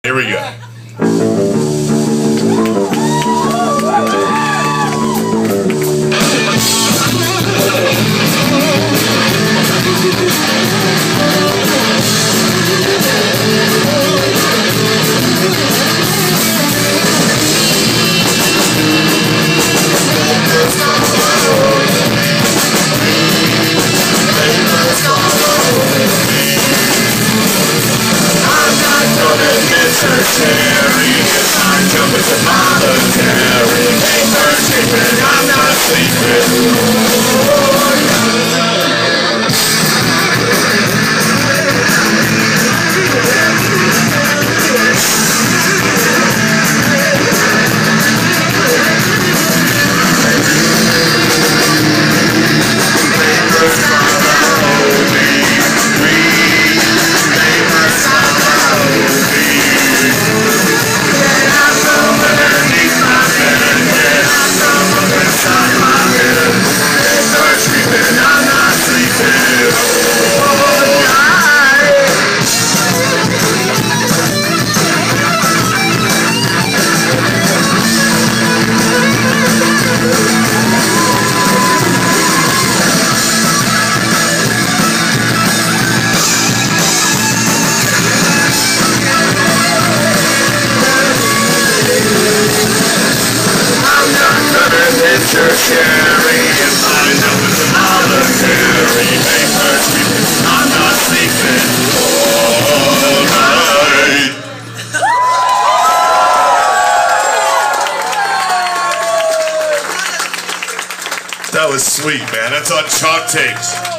Here we go. Tertiary, if I know it's involuntary, make her sleep. I'm not sleeping all night. That was sweet, man. That's on Chalk Takes.